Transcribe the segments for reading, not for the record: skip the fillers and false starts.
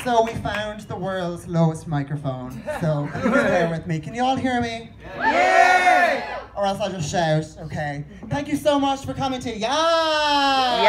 So we found the world's lowest microphone. So bear with me. Can you all hear me? Yeah! Or else I'll just shout, okay. Thank you so much for coming to Yeah!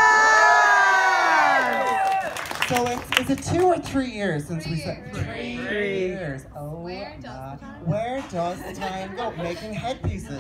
So is it 2 or 3 years since we said 3 years? Oh my God. Where does the time go? Making headpieces.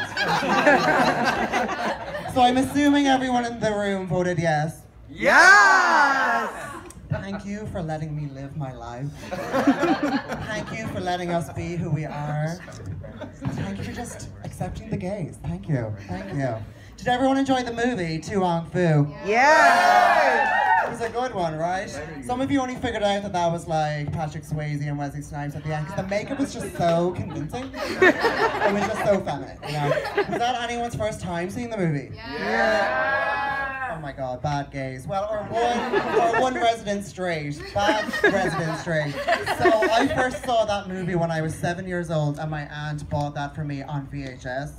So I'm assuming everyone in the room voted yes. Yes! Thank you for letting me live my life. Thank you for letting us be who we are. Thank you for just accepting the gays. Thank you. Thank you. Did everyone enjoy the movie, Tu Wong Fu? Yeah! It was a good one, right? Some of you only figured out that that was like Patrick Swayze and Wesley Snipes at the end because the makeup was just so convincing. It was just so feminine, you know? Was that anyone's first time seeing the movie? Yeah! Oh my God, bad gays. Well, or one resident straight. Bad resident straight. So I first saw that movie when I was 7 years old and my aunt bought that for me on VHS.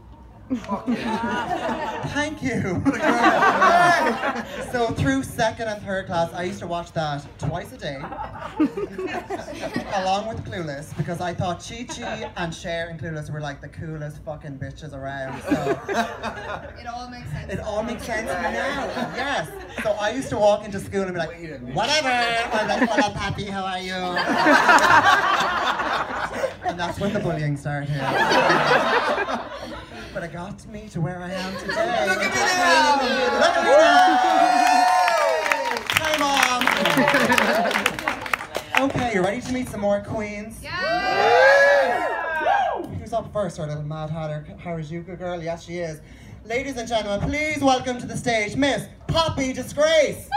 Thank you. So through 2nd and 3rd class, I used to watch that twice a day, along with Clueless, because I thought Chi-Chi and Cher and Clueless were like the coolest fucking bitches around. So it all makes sense. It all makes sense now. Yes. So I used to walk into school and be like, whatever. I'm like, hola, Papi, how are you? And that's when the bullying started. But it got me to where I am today. Look at me now! Look at me now! Hi, Mom! Okay, you ready to meet some more queens? Yeah! Who's up first, our little Mad Hatter Harajuku girl? Yes, she is. Ladies and gentlemen, please welcome to the stage Miss Poppy Disgrace!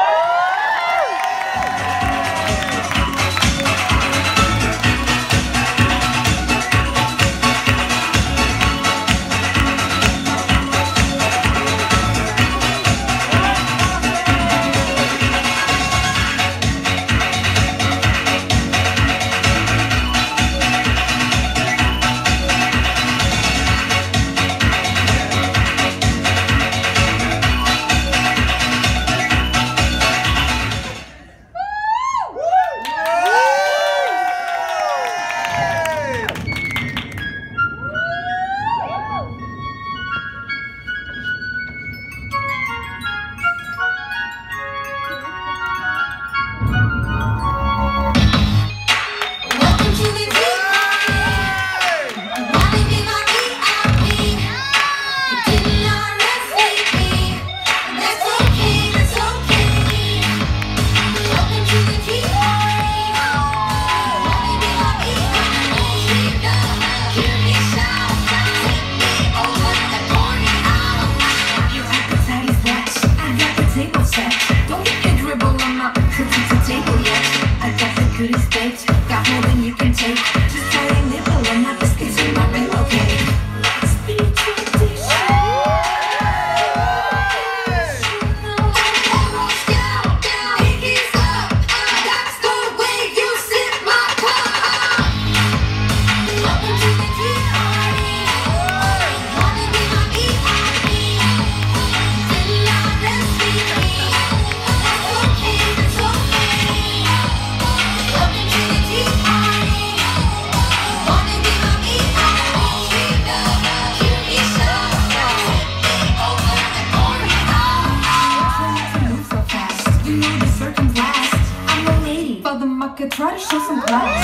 Try to show some class.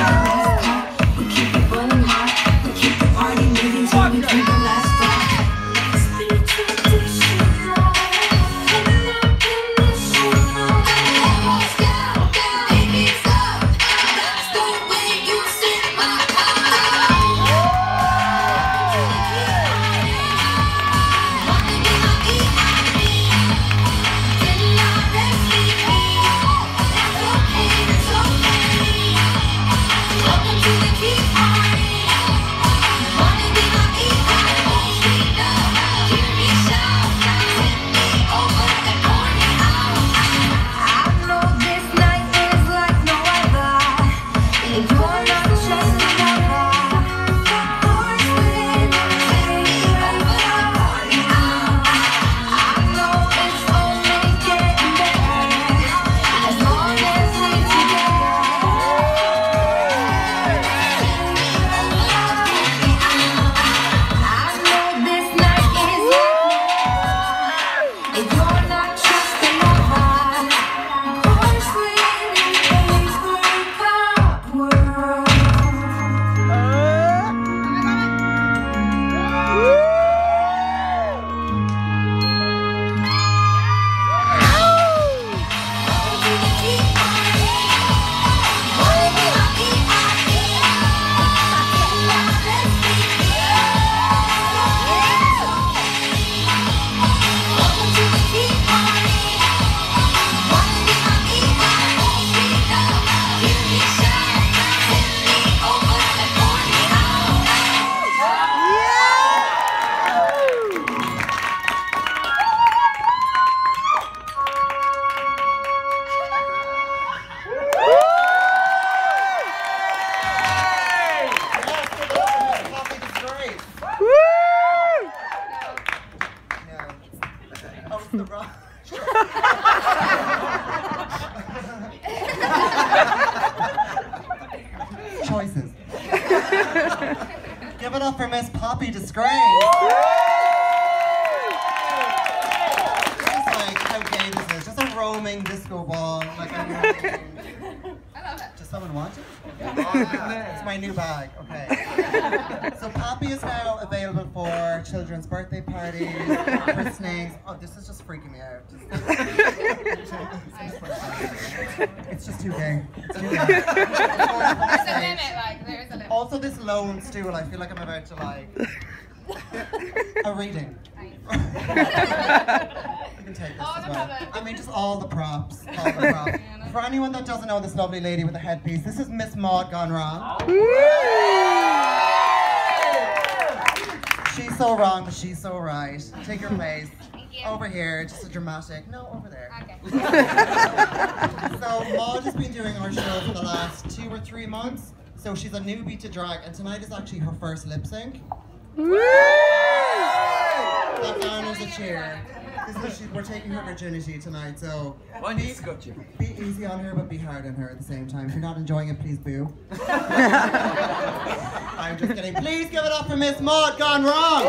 We keep it burning hot. We keep the party moving till we drink the last drop. Spiritual tradition, baby's up. That's the way you sit my Welcome to the key. Choices. Give it up for Miss Poppy Disgrace. Just like, how gay this is. Just a roaming disco ball. Like, I love it. does someone want it? It's my new bag, okay. So Poppy is now available for children's birthday parties, christenings. Oh, this is just freaking me out. It's just too gay. It's too gay. There's a limit, like, there's a limit. Also this lone stool, I feel like I'm about to like a reading. You can take this Oh, as no well. problem. I mean, just all the props. All the props. For anyone that doesn't know this lovely lady with the headpiece, this is Miss Maud gone wrong. She's so wrong, but she's so right. Take your place. Thank you. Over here, just a dramatic. No, over there. Okay. So Maud has been doing our show for the last 2 or 3 months. So she's a newbie to drag, and tonight is actually her first lip sync. That garners a cheer. We're taking her virginity tonight, so be easy on her, but be hard on her at the same time. If you're not enjoying it, please boo. I'm just kidding. Please give it up for Miss Maud gone wrong.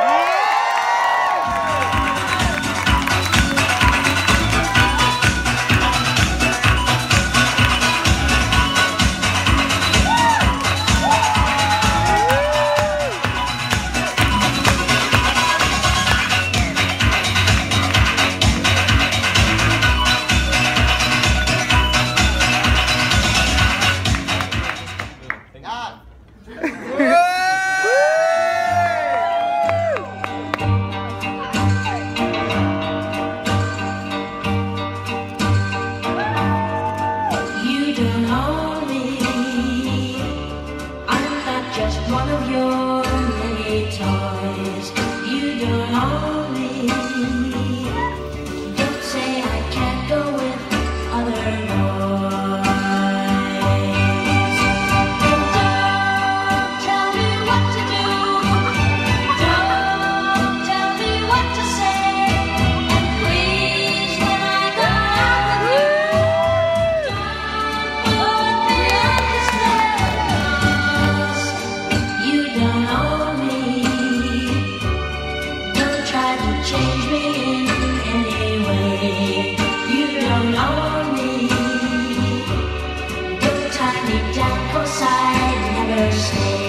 You don't own me. I'm not just one of your many toys. You don't own me. Don't say I can't go with other boys. And don't tell me what to do. Don't tell me what to say. And please, when I go out with you, you don't own me. Don't try to change me in any way. You don't own me. Don't tie me down 'cause I never stay.